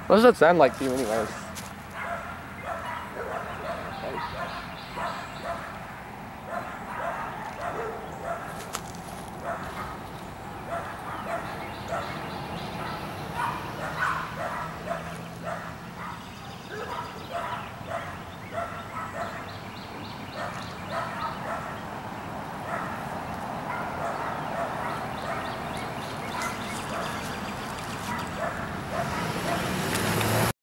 What does that sound like to you anyways?